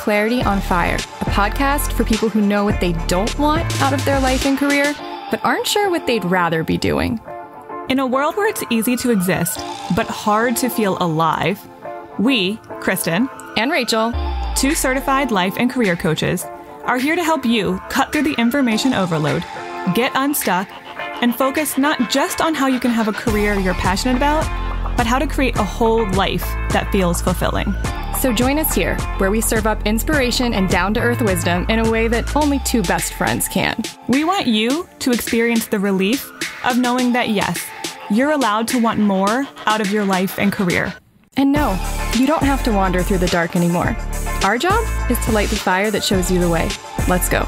Clarity on Fire, a podcast for people who know what they don't want out of their life and career, but aren't sure what they'd rather be doing. In a world where it's easy to exist, but hard to feel alive, we, Kristen and Rachel, two certified life and career coaches, are here to help you cut through the information overload, get unstuck, and focus not just on how you can have a career you're passionate about, but how to create a whole life that feels fulfilling. So join us here, where we serve up inspiration and down-to-earth wisdom in a way that only two best friends can. We want you to experience the relief of knowing that, yes, you're allowed to want more out of your life and career. And no, you don't have to wander through the dark anymore. Our job is to light the fire that shows you the way. Let's go.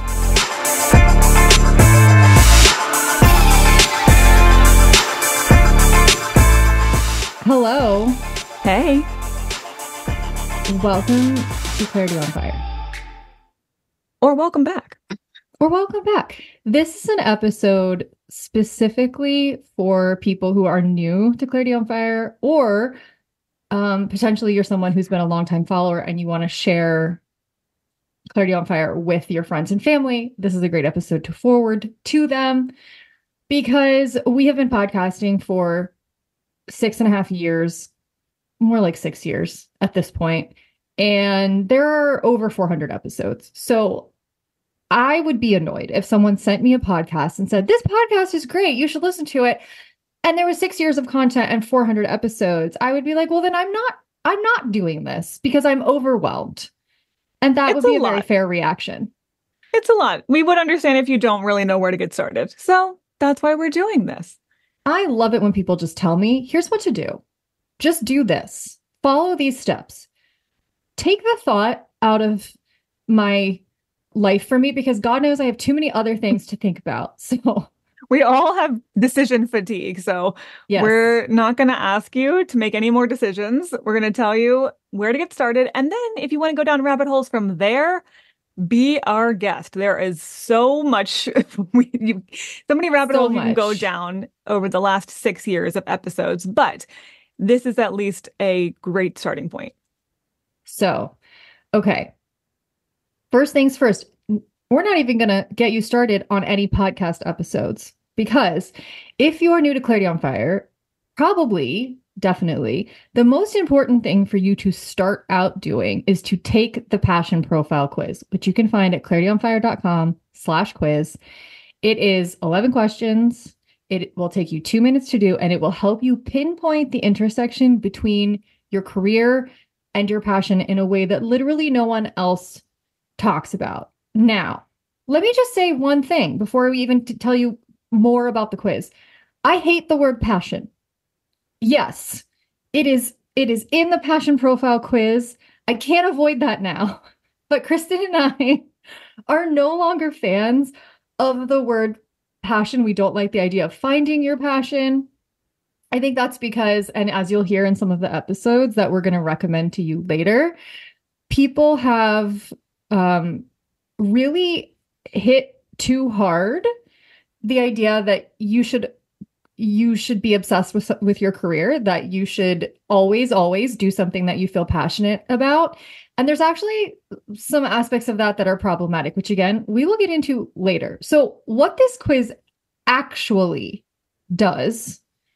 Hello. Hey. Welcome to Clarity on Fire. Or welcome back. This is an episode specifically for people who are new to Clarity on Fire, or potentially you're someone who's been a longtime follower and you want to share Clarity on Fire with your friends and family. This is a great episode to forward to them, because we have been podcasting for 6.5 years, more like 6 years at this point, and there are over 400 episodes. So I would be annoyed if someone sent me a podcast and said, this podcast is great, you should listen to it, and there was 6 years of content and 400 episodes. I would be like, well, then I'm not doing this because I'm overwhelmed. And that would be a very fair reaction. It's a lot. We would understand if you don't really know where to get started. So that's why we're doing this. I love it when people just tell me, here's what to do. Just do this. Follow these steps. Take the thought out of my life for me, because God knows I have too many other things to think about. So we all have decision fatigue. So yes, we're not going to ask you to make any more decisions. We're going to tell you where to get started. And then if you want to go down rabbit holes from there, be our guest. There is so much, so many rabbit holes you can go down over the last 6 years of episodes, but this is at least a great starting point. So, okay. First things first, we're not even going to get you started on any podcast episodes, because if you are new to Clarity on Fire, definitely, the most important thing for you to start out doing is to take the passion profile quiz, which you can find at clarityonfire.com/quiz. It is 11 questions. It will take you 2 minutes to do, and it will help you pinpoint the intersection between your career and your passion in a way that literally no one else talks about. Now, let me just say one thing before we even tell you more about the quiz. I hate the word passion. Yes, it is in the passion profile quiz. I can't avoid that now. But Kristen and I are no longer fans of the word passion. We don't like the idea of finding your passion. I think that's because, and as you'll hear in some of the episodes that we're going to recommend to you later, people have really hit too hard the idea that you should be obsessed with your career, that you should always do something that you feel passionate about. And there's actually some aspects of that are problematic, which again, we will get into later. So what this quiz actually does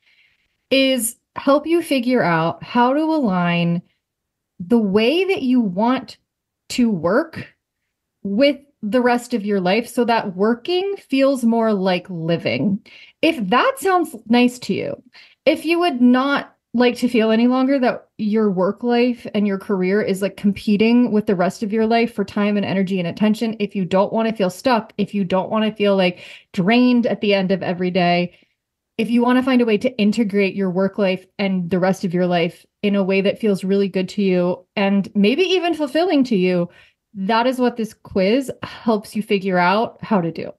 is help you figure out how to align the way that you want to work with the rest of your life so that working feels more like living. If that sounds nice to you, if you would not like to feel any longer that your work life and your career is like competing with the rest of your life for time and energy and attention, if you don't want to feel stuck, if you don't want to feel like drained at the end of every day, if you want to find a way to integrate your work life and the rest of your life in a way that feels really good to you and maybe even fulfilling to you, that is what this quiz helps you figure out how to do.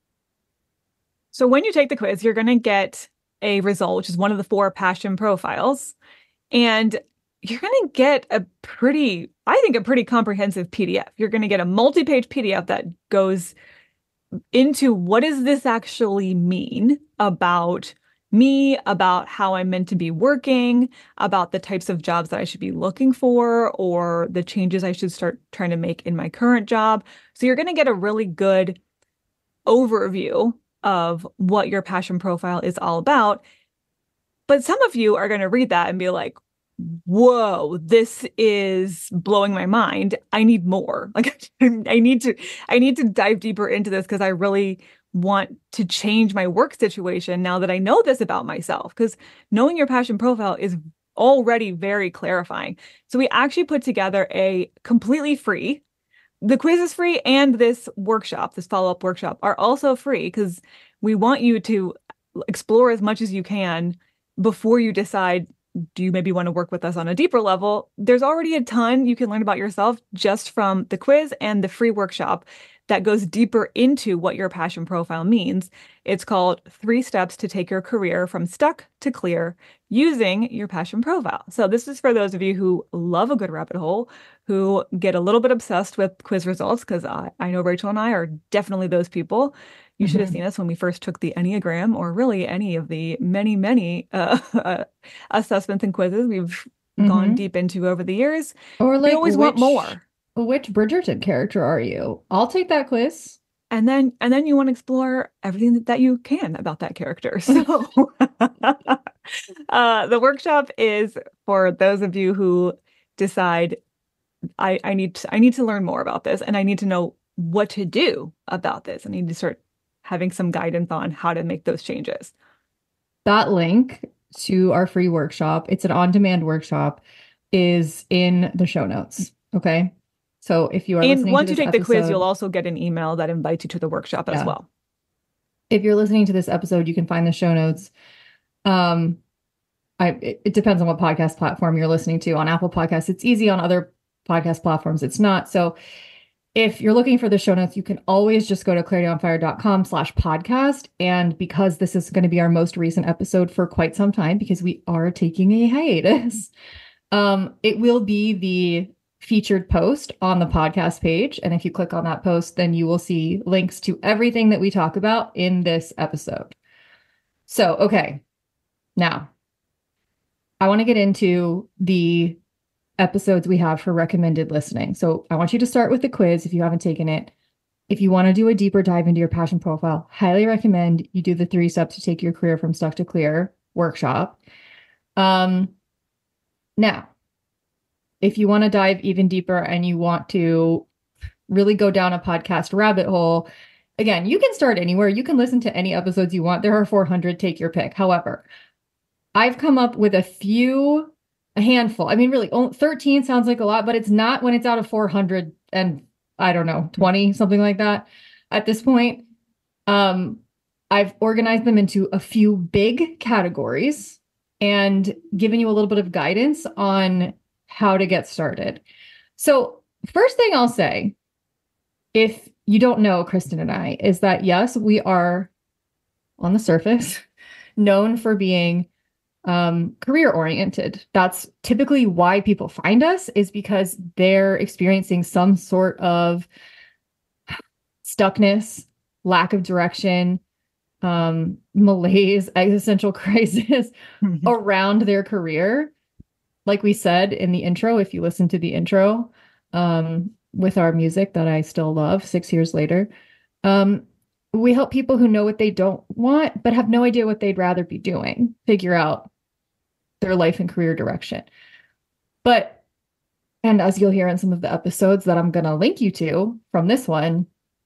So when you take the quiz, you're going to get a result, which is one of the 4 passion profiles. And you're going to get a pretty comprehensive PDF. You're going to get a multi-page PDF that goes into what does this actually mean about me, about how I'm meant to be working, about the types of jobs that I should be looking for, or the changes I should start trying to make in my current job. So you're going to get a really good overview of what your passion profile is all about. But some of you are going to read that and be like, whoa, this is blowing my mind. I need more. Like I need to dive deeper into this because I really want to change my work situation now that I know this about myself. Because knowing your passion profile is already very clarifying. So we actually put together a completely free, the quiz is free, and this workshop, this follow-up workshop are also free because we want you to explore as much as you can before you decide, do you maybe want to work with us on a deeper level? There's already a ton you can learn about yourself just from the quiz and the free workshop that goes deeper into what your passion profile means. It's called 3 Steps to Take Your Career from Stuck to Clear Using Your Passion Profile. So this is for those of you who love a good rabbit hole, who get a little bit obsessed with quiz results, because I know Rachel and I are definitely those people. You should have seen us when we first took the Enneagram, or really any of the many, many assessments and quizzes we've gone deep into over the years. Or We like always want more. which Bridgerton character are you? I'll take that quiz. And then you want to explore everything that you can about that character. So the workshop is for those of you who decide I need to learn more about this, and I need to know what to do about this. I need to start having some guidance on how to make those changes. That link to our free workshop, it's an on-demand workshop, is in the show notes. Okay. So if you are And listening to once you this take the quiz, you'll episode, also get an email that invites you to the workshop as yeah. well. If you're listening to this episode, you can find the show notes. It depends on what podcast platform you're listening to. On Apple Podcasts, it's easy. On other podcast platforms, it's not. So if you're looking for the show notes, you can always just go to clarityonfire.com/podcast. And because this is going to be our most recent episode for quite some time, because we are taking a hiatus, it will be the featured post on the podcast page. And if you click on that post, then you will see links to everything that we talk about in this episode. So, okay, now I want to get into the episodes we have for recommended listening. So I want you to start with the quiz if you haven't taken it. If you want to do a deeper dive into your passion profile, highly recommend you do the 3 Steps to Take Your Career from Stuck to Clear workshop. Now, if you want to dive even deeper and you want to really go down a podcast rabbit hole, again, you can start anywhere. You can listen to any episodes you want. There are 400, take your pick. However, I've come up with a handful. I mean, really, 13 sounds like a lot, but it's not when it's out of 400 and I don't know, 20, something like that. At this point, I've organized them into a few big categories and given you a little bit of guidance on how to get started. So first thing I'll say, if you don't know Kristen and I, is that yes, we are on the surface known for being career oriented. That's typically why people find us, is because they're experiencing some sort of stuckness, lack of direction, malaise, existential crisis around their career. Like we said in the intro, if you listen to the intro, with our music that I still love 6 years later, we help people who know what they don't want, but have no idea what they'd rather be doing, figure out their life and career direction. And as you'll hear in some of the episodes that I'm going to link you to from this one,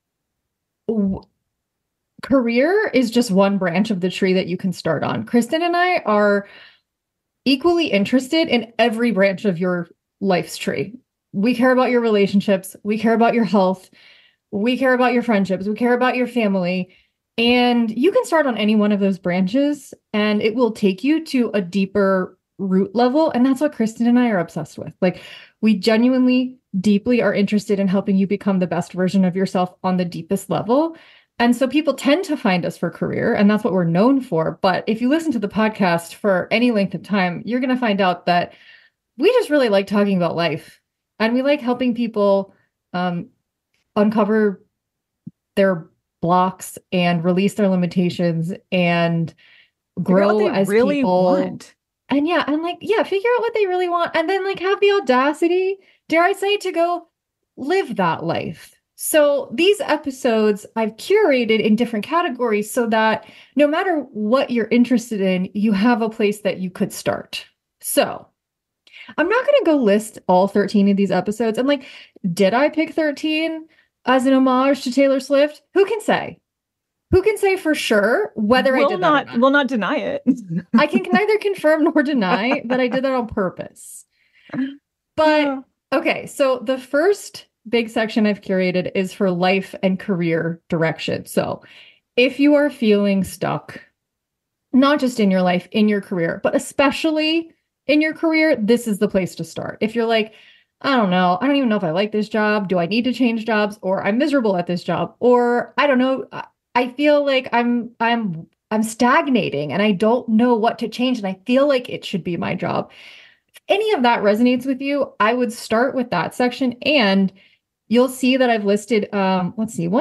career is just one branch of the tree that you can start on. Kristen and I are equally interested in every branch of your life's tree. We care about your relationships. We care about your health. We care about your friendships. We care about your family. And you can start on any one of those branches and it will take you to a deeper root level. And that's what Kristen and I are obsessed with. Like, we genuinely, deeply are interested in helping you become the best version of yourself on the deepest level. And so people tend to find us for career, and that's what we're known for. But if you listen to the podcast for any length of time, you're going to find out that we just really like talking about life. And we like helping people uncover their blocks and release their limitations and Figure out what grow they as really people. want. And yeah, and like, yeah, figure out what they really want and then like have the audacity, dare I say, to go live that life. So these episodes I've curated in different categories so that no matter what you're interested in, you have a place that you could start. So I'm not going to go list all 13 of these episodes. And like, did I pick 13 as an homage to Taylor Swift? Who can say? Who can say for sure whether I Will did that or not not? will not deny it. I can neither confirm nor deny that I did that on purpose. But okay, so the first big section I've curated is for life and career direction. So if you are feeling stuck, not just in your life, in your career, but especially in your career, this is the place to start. If you're like, I don't know, I don't even know if I like this job. Do I need to change jobs? Or I'm miserable at this job? Or I don't know, I feel like I'm stagnating and I don't know what to change and I feel like it should be my job. If any of that resonates with you, I would start with that section and you'll see that I've listed, let's see,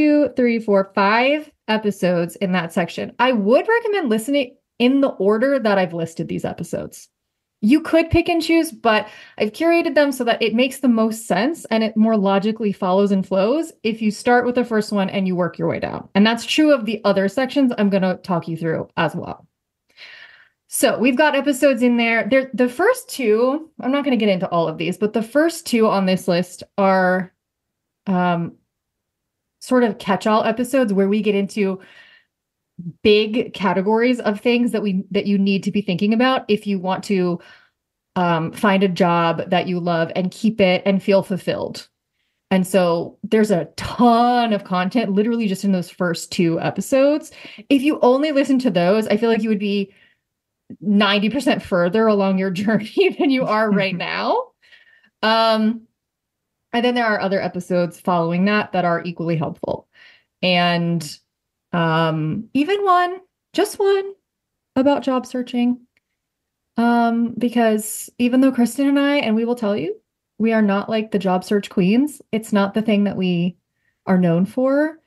5 episodes in that section. I would recommend listening in the order that I've listed these episodes. You could pick and choose, but I've curated them so that it makes the most sense and it more logically follows and flows if you start with the first one and you work your way down. And that's true of the other sections I'm going to talk you through as well. So we've got episodes in there. The first two, I'm not going to get into all of these, but the first two on this list are um, sort of catch-all episodes where we get into big categories of things that you need to be thinking about if you want to find a job that you love and keep it and feel fulfilled. And so there's a ton of content literally just in those first two episodes. If you only listen to those, I feel like you would be 90% further along your journey than you are right now. And then there are other episodes following that that are equally helpful. And even one, just one about job searching. Because even though Kristen and I, and we will tell you, we are not like the job search queens. It's not the thing that we are known for.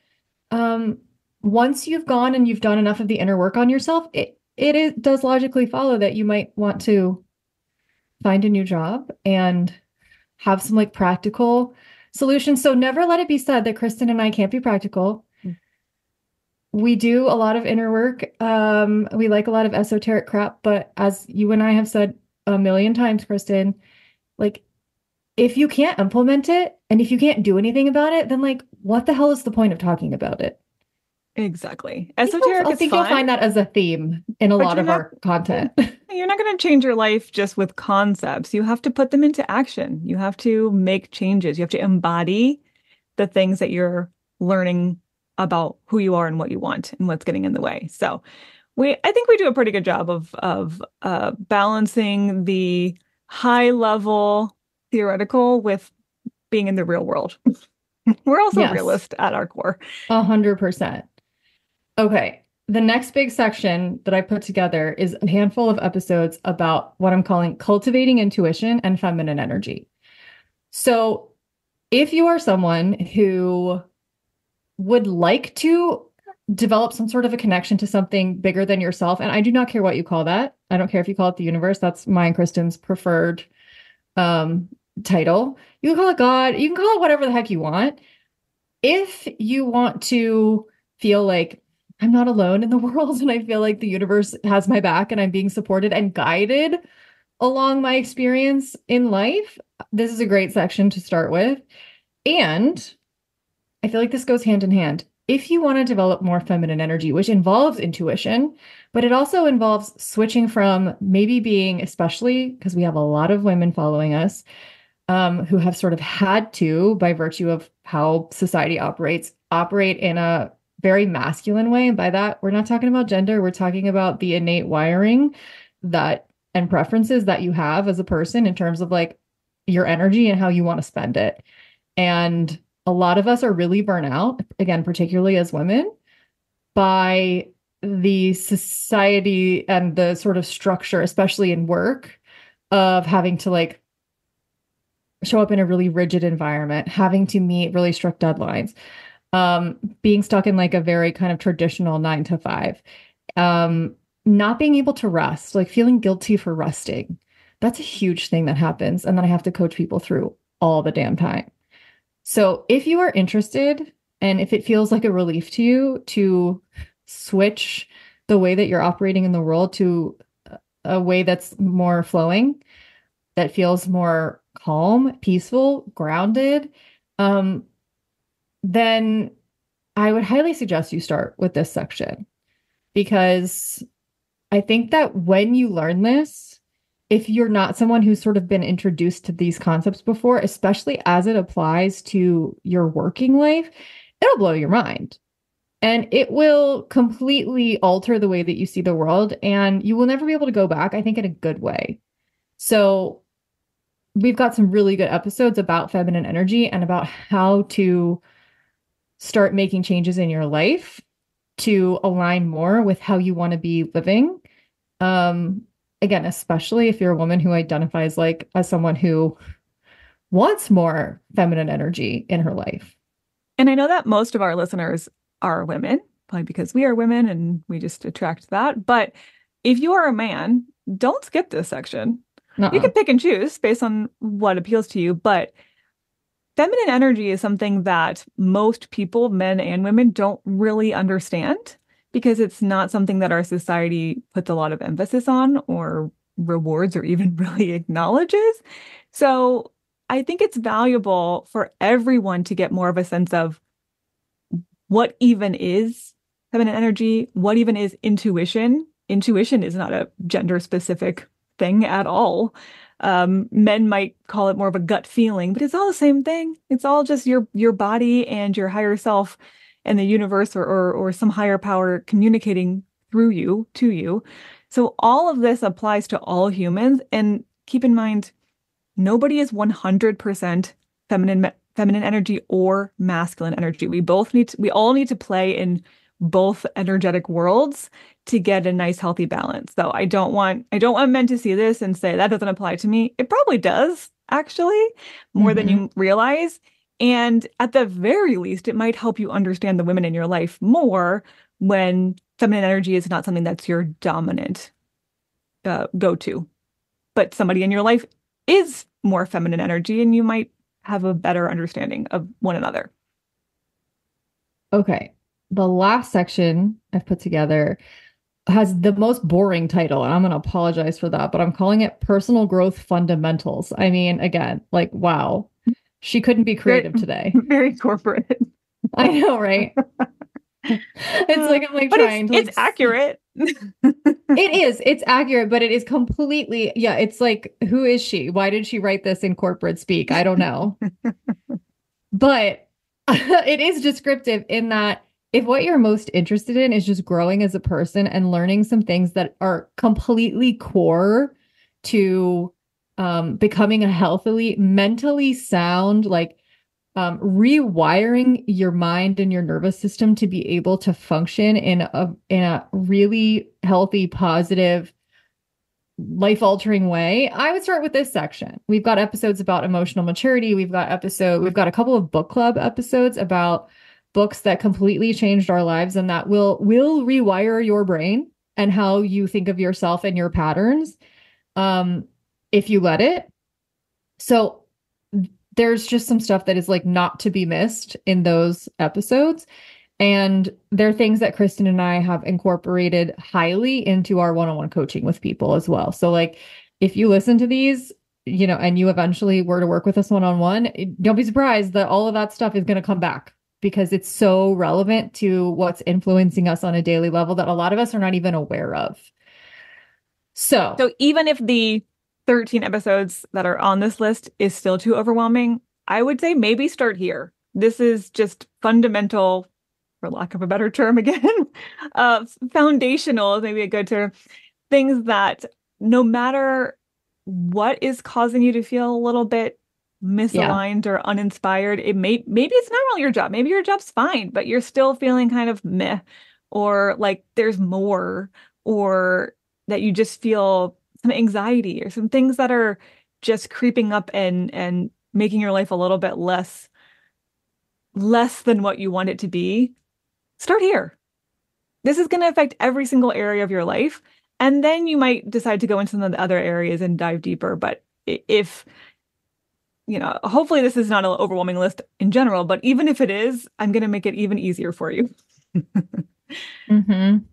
Once you've gone and you've done enough of the inner work on yourself, it does logically follow that you might want to find a new job and have some like practical solutions. So never let it be said that Kristen and I can't be practical. We do a lot of inner work. We like a lot of esoteric crap, but as you and I have said a million times, Kristen, like if you can't implement it and if you can't do anything about it, then like what the hell is the point of talking about it? Exactly. Esoteric I is think you'll fun, find that as a theme in a but lot of our content. you're not going to change your life just with concepts. You have to put them into action. You have to make changes. You have to embody the things that you're learning about who you are and what you want and what's getting in the way. So I think we do a pretty good job of balancing the high level theoretical with being in the real world. We're also Yes, realist at our core. 100%. Okay. The next big section that I put together is a handful of episodes about what I'm calling cultivating intuition and feminine energy. So if you are someone who would like to develop some sort of a connection to something bigger than yourself, and I do not care what you call that. I don't care if you call it the universe. That's my and Kristen's preferred um, title. You can call it God. You can call it whatever the heck you want. If you want to feel like I'm not alone in the world and I feel like the universe has my back and I'm being supported and guided along my experience in life, this is a great section to start with. And I feel like this goes hand in hand. If you want to develop more feminine energy, which involves intuition, but it also involves switching from maybe being, especially because we have a lot of women following us, who have sort of had to, by virtue of how society operates, operate in a very masculine way. And by that, we're not talking about gender, we're talking about the innate wiring that and preferences that you have as a person in terms of like your energy and how you want to spend it. And a lot of us are really burnt out, again, particularly as women, by the society and the sort of structure, especially in work, of having to like show up in a really rigid environment, having to meet really strict deadlines, being stuck in like a very kind of traditional 9 to 5. not being able to rest, like feeling guilty for resting. That's a huge thing that happens. And then I have to coach people through all the damn time. So if you are interested and if it feels like a relief to you to switch the way that you're operating in the world to a way that's more flowing, that feels more calm, peaceful, grounded, um, then I would highly suggest you start with this section because I think that when you learn this, if you're not someone who's sort of been introduced to these concepts before, especially as it applies to your working life, it'll blow your mind. And it will completely alter the way that you see the world. And you will never be able to go back, I think, in a good way. So, we've got some really good episodes about feminine energy and about how to start making changes in your life to align more with how you want to be living. Um, Again, especially if you're a woman who identifies like as someone who wants more feminine energy in her life. And I know that most of our listeners are women, probably because we are women and we just attract that. But if you are a man, don't skip this section. You Nuh-uh. can pick and choose based on what appeals to you, but feminine energy is something that most people, men and women, don't really understand because it's not something that our society puts a lot of emphasis on or rewards or even really acknowledges. So I think it's valuable for everyone to get more of a sense of what even is feminine energy, what even is intuition. Intuition is not a gender specific thing at all. Men might call it more of a gut feeling, but it's all the same thing. It's all just your body and your higher self and the universe or some higher power communicating through you to you. So all of this applies to all humans. And keep in mind, nobody is 100% feminine energy or masculine energy. We all need to play in both energetic worlds to get a nice healthy balance. So I don't want men to see this and say that doesn't apply to me. It probably does, actually, more than Mm-hmm. you realize. And at the very least, it might help you understand the women in your life more when feminine energy is not something that's your dominant go-to. But somebody in your life is more feminine energy, and you might have a better understanding of one another. Okay. The last section I've put together has the most boring title, and I'm going to apologize for that, but I'm calling it Personal Growth Fundamentals. I mean, again, like, wow, she couldn't be Very, creative today. very corporate. I know, right? It's like I'm like But it's trying to it's like accurate. it's accurate, but it is completely, yeah, it's like, who is she? Why did she write this in corporate speak? I don't know. But it is descriptive in that if what you're most interested in is just growing as a person and learning some things that are completely core to becoming a healthily, mentally sound, like rewiring your mind and your nervous system to be able to function in a really healthy, positive, life altering way, I would start with this section. We've got episodes about emotional maturity. We've got a couple of book club episodes about books that completely changed our lives and that will rewire your brain and how you think of yourself and your patterns um if you let it. So there's just some stuff that is like not to be missed in those episodes. And they're things that Kristen and I have incorporated highly into our one-on-one coaching with people as well. So like if you listen to these, you know, and you eventually were to work with us one-on-one, don't be surprised that all of that stuff is going to come back because it's so relevant to what's influencing us on a daily level that a lot of us are not even aware of. So, So even if the 13 episodes that are on this list is still too overwhelming, I would say maybe start here. This is just fundamental, for lack of a better term again, foundational is maybe a good term. Things that no matter what is causing you to feel a little bit yeah. misaligned or uninspired, maybe it's not really your job. Maybe your job's fine, but you're still feeling kind of meh, or like there's more, or that you just feel some anxiety or some things that are just creeping up and making your life a little bit less than what you want it to be. Start here. This is going to affect every single area of your life. And then you might decide to go into some of the other areas and dive deeper. But if, hopefully this is not an overwhelming list in general, but even if it is, I'm going to make it even easier for you. Mm-hmm.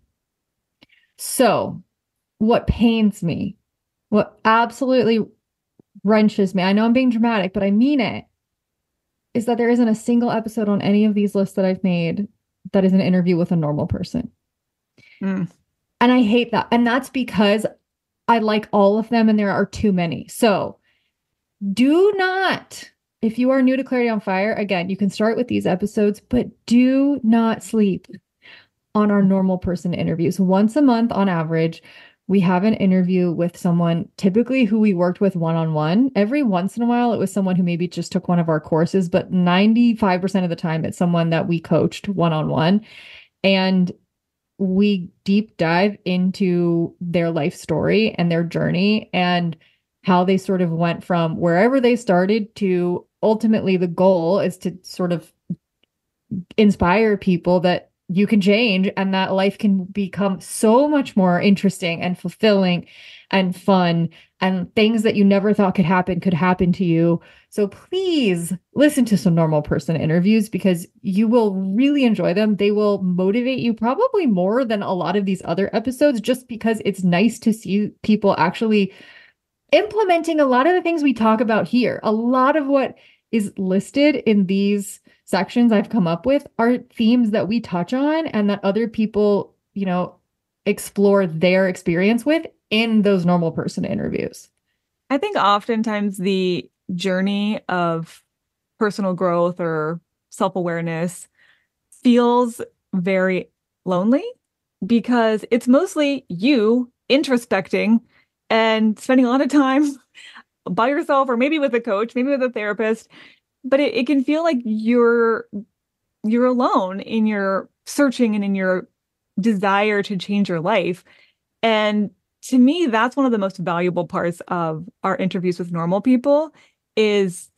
So, what pains me, what absolutely wrenches me, I know I'm being dramatic, but I mean it, is that there isn't a single episode on any of these lists that I've made that is an interview with a normal person. Mm. And I hate that. And that's because I like all of them and there are too many. So do not, if you are new to Clarity on Fire, again, you can start with these episodes, but do not sleep on our normal person interviews. Once a month on average, we have an interview with someone typically who we worked with one-on-one. Every once in a while, it was someone who maybe just took one of our courses, but 95% of the time, it's someone that we coached one-on-one. And we deep dive into their life story and their journey and how they sort of went from wherever they started to ultimately the goal is to sort of inspire people that you can change and that life can become so much more interesting and fulfilling and fun and things that you never thought could happen to you. So please listen to some normal person interviews because you will really enjoy them. They will motivate you probably more than a lot of these other episodes just because it's nice to see people actually implementing a lot of the things we talk about here. A lot of what is listed in these sections I've come up with are themes that we touch on and that other people, explore their experience with in those normal person interviews. I think oftentimes the journey of personal growth or self-awareness feels very lonely because it's mostly you introspecting and spending a lot of time by yourself or maybe with a coach, maybe with a therapist, but it can feel like you're alone in your searching and in your desire to change your life. And to me, that's one of the most valuable parts of our interviews with normal people is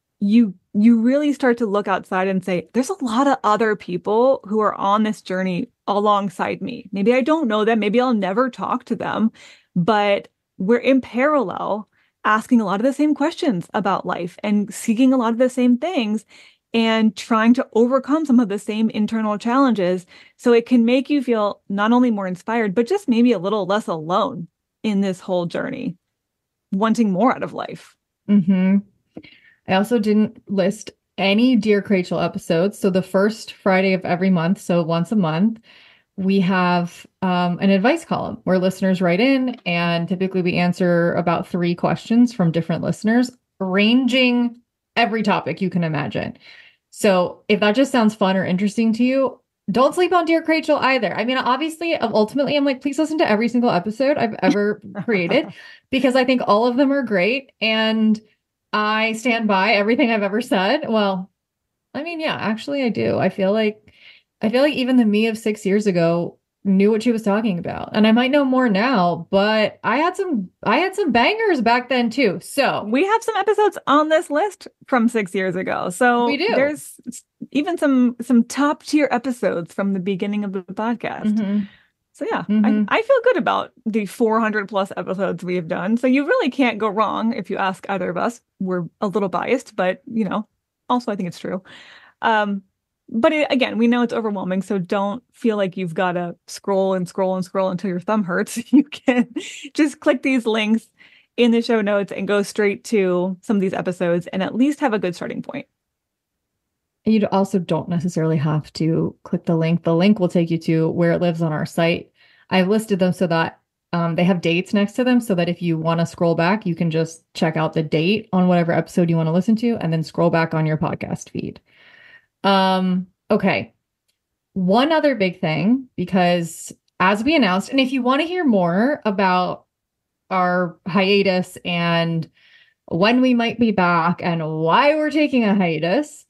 you really start to look outside and say, there's a lot of other people who are on this journey alongside me. Maybe I don't know them, maybe I'll never talk to them, but we're in parallel asking a lot of the same questions about life and seeking a lot of the same things and trying to overcome some of the same internal challenges. So it can make you feel not only more inspired, but just maybe a little less alone in this whole journey, wanting more out of life. Mm-hmm. I also didn't list any Dear Rachel episodes. So the first Friday of every month, so once a month, we have an advice column where listeners write in, and typically we answer about 3 questions from different listeners, ranging every topic you can imagine. So if that just sounds fun or interesting to you, don't sleep on Dear Rachel either. I mean, obviously, ultimately, I'm like, please listen to every single episode I've ever created because I think all of them are great. And I stand by everything I've ever said. Well, I mean, yeah, actually I do. I feel like even the me of 6 years ago knew what she was talking about. And I might know more now, but I had some bangers back then too. So we have some episodes on this list from 6 years ago. we So do. there's even some top tier episodes from the beginning of the podcast. Mm-hmm. So yeah, Mm-hmm. I feel good about the 400 plus episodes we have done. So you really can't go wrong if you ask either of us. We're a little biased, but also I think it's true. Um, but again, we know it's overwhelming, so don't feel like you've got to scroll and scroll and scroll until your thumb hurts. You can just click these links in the show notes and go straight to some of these episodes and at least have a good starting point. You also don't necessarily have to click the link. The link will take you to where it lives on our site. I've listed them so that they have dates next to them so that if you want to scroll back, you can just check out the date on whatever episode you want to listen to and then scroll back on your podcast feed. Okay. One other big thing, because as we announced, and if you want to hear more about our hiatus and when we might be back and why we're taking a hiatus,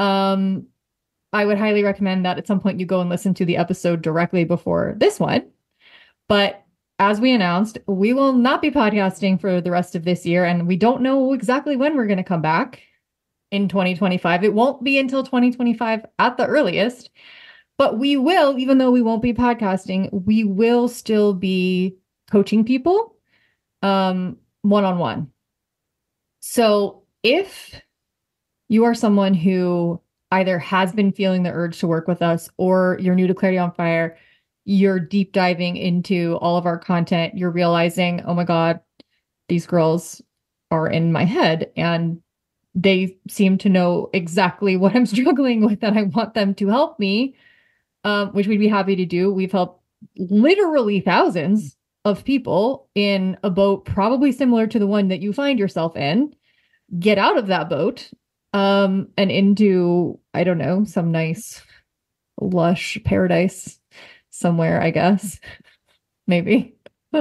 I would highly recommend that at some point you go and listen to the episode directly before this one. But as we announced, we will not be podcasting for the rest of this year, and we don't know exactly when we're going to come back in 2025. It won't be until 2025 at the earliest. But we will, even though we won't be podcasting, we will still be coaching people one-on-one. So if you are someone who either has been feeling the urge to work with us or you're new to Clarity on Fire, you're deep diving into all of our content, you're realizing, oh my God, these girls are in my head and they seem to know exactly what I'm struggling with and I want them to help me, which we'd be happy to do. We've helped literally thousands of people in a boat probably similar to the one that you find yourself in, get out of that boat and into, I don't know, some nice lush paradise somewhere, I guess. Maybe.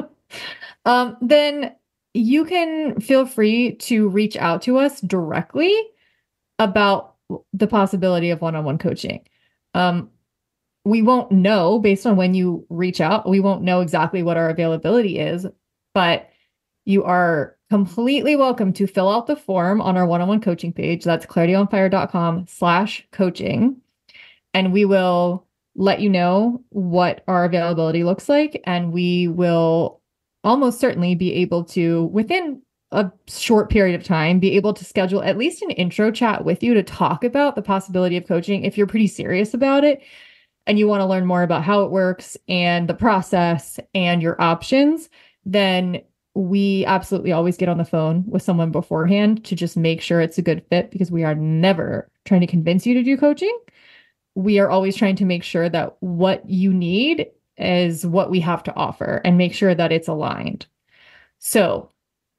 Then you can feel free to reach out to us directly about the possibility of one-on-one coaching. We won't know based on when you reach out. We won't know exactly what our availability is, but you are completely welcome to fill out the form on our one-on-one coaching page. That's clarityonfire.com/coaching. And we will let you know what our availability looks like. And we will almost certainly be able to, within a short period of time, be able to schedule at least an intro chat with you to talk about the possibility of coaching if you're pretty serious about it and you want to learn more about how it works and the process and your options. Then we absolutely always get on the phone with someone beforehand to just make sure it's a good fit, because we are never trying to convince you to do coaching. We are always trying to make sure that what you need is what we have to offer and make sure that it's aligned. So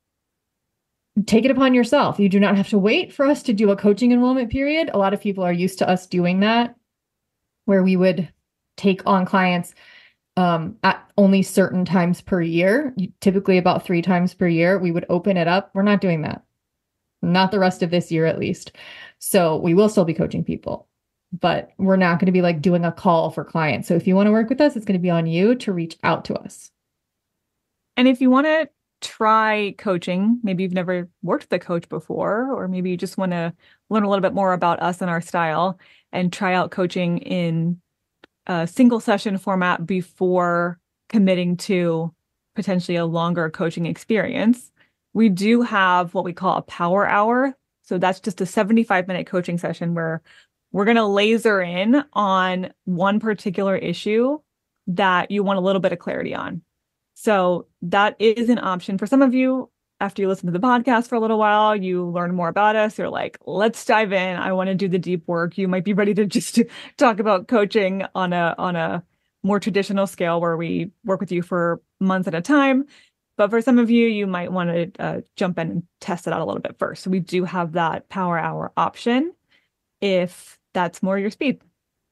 take it upon yourself. You do not have to wait for us to do a coaching enrollment period. A lot of people are used to us doing that, where we would take on clients at only certain times per year, typically about 3 times per year. We would open it up. We're not doing that. Not the rest of this year, at least. So we will still be coaching people, but we're not going to be like doing a call for clients. So if you want to work with us, it's going to be on you to reach out to us. And if you want to try coaching, maybe you've never worked with a coach before, or maybe you just want to learn a little bit more about us and our style and try out coaching in a single session format before committing to potentially a longer coaching experience, we do have what we call a power hour. So that's just a 75-minute coaching session where we're going to laser in on one particular issue that you want a little bit of clarity on. So that is an option for some of you. After you listen to the podcast for a little while, you learn more about us. You're like, let's dive in. I want to do the deep work. You might be ready to just talk about coaching on a more traditional scale where we work with you for months at a time. But for some of you, you might want to jump in and test it out a little bit first. So we do have that power hour option if that's more your speed.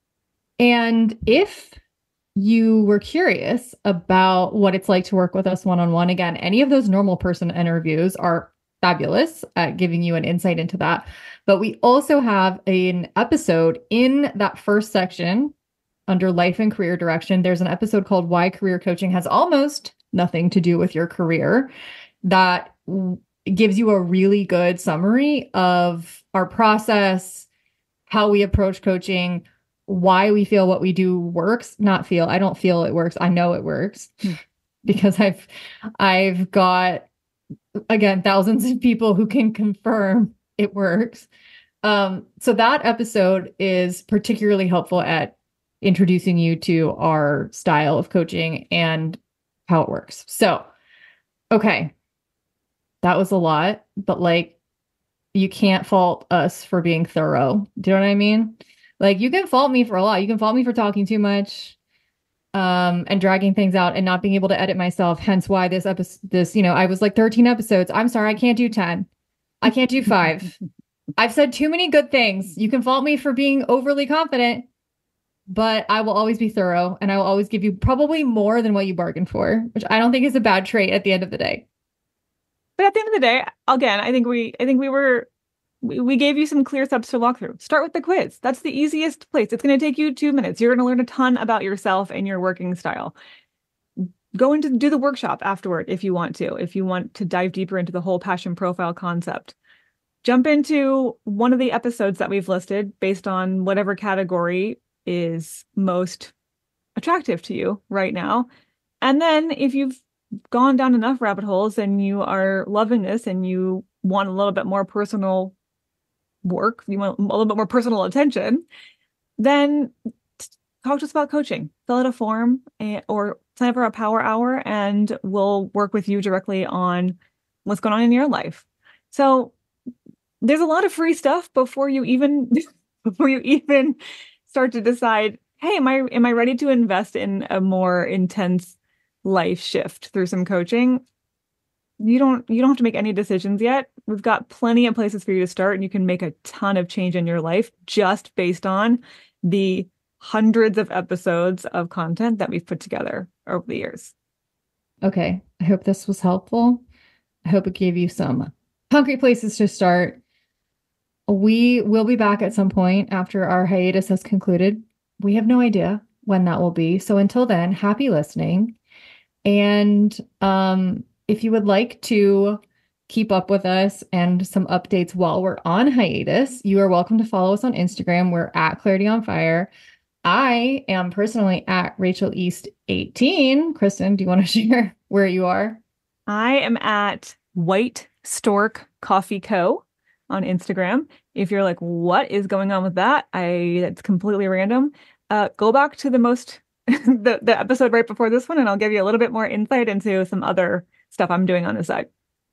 And if you were curious about what it's like to work with us one-on-one, again, any of those normal person interviews are fabulous at giving you an insight into that. But we also have an episode in that first section under life and career direction. There's an episode called Why Career Coaching Has Almost Nothing to Do with Your Career that gives you a really good summary of our process, how we approach coaching, why we feel what we do works. Not feel, I don't feel it works. I know it works because I've got, again, thousands of people who can confirm it works. So that episode is particularly helpful at introducing you to our style of coaching and how it works. So, okay, that was a lot, but like, you can't fault us for being thorough. Do you know what I mean? Like, you can fault me for a lot. You can fault me for talking too much, and dragging things out and not being able to edit myself. Hence why this episode, I was like 13 episodes. I'm sorry, I can't do 10. I can't do 5. I've said too many good things. You can fault me for being overly confident, but I will always be thorough and I will always give you probably more than what you bargained for, which I don't think is a bad trait at the end of the day. But at the end of the day, again, I think we gave you some clear steps to walk through. Start with the quiz. That's the easiest place. It's going to take you 2 minutes. You're going to learn a ton about yourself and your working style. Go into do the workshop afterward if you want to dive deeper into the whole passion profile concept. Jump into one of the episodes that we've listed based on whatever category is most attractive to you right now. And then if you've gone down enough rabbit holes and you are loving this and you want a little bit more personal work, you want a little bit more personal attention, then talk to us about coaching. Fill out a form or sign up for a power hour, and we'll work with you directly on what's going on in your life. So there's a lot of free stuff before you even before you even start to decide, hey, am I ready to invest in a more intense life shift through some coaching? You don't have to make any decisions yet. We've got plenty of places for you to start, and you can make a ton of change in your life just based on the hundreds of episodes of content that we've put together over the years. Okay. I hope this was helpful. I hope it gave you some concrete places to start. We will be back at some point after our hiatus has concluded. We have no idea when that will be. So until then, happy listening. And if you would like to keep up with us and some updates while we're on hiatus, you are welcome to follow us on Instagram. We're at Clarity on Fire. I am personally at Rachel East 18. Kristen, do you want to share where you are? I am at White Stork Coffee Co. on Instagram. If you're like, what is going on with that? It's completely random. Go back to the episode right before this one, and I'll give you a little bit more insight into some other stuff I'm doing on the side.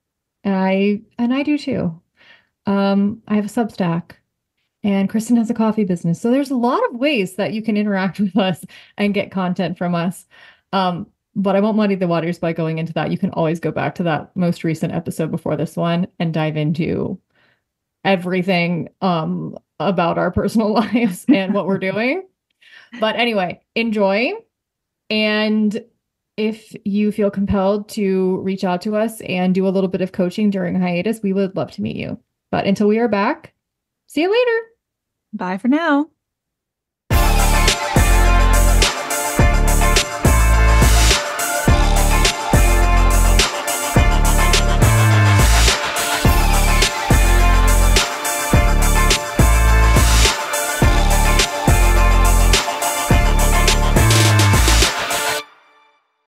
I do too. I have a Substack, and Kristen has a coffee business. So there's a lot of ways that you can interact with us and get content from us. But I won't muddy the waters by going into that. You can always go back to that most recent episode before this one and dive into everything about our personal lives and what we're doing. But anyway, enjoy. And if you feel compelled to reach out to us and do a little bit of coaching during hiatus, we would love to meet you. But until we are back, see you later. Bye for now.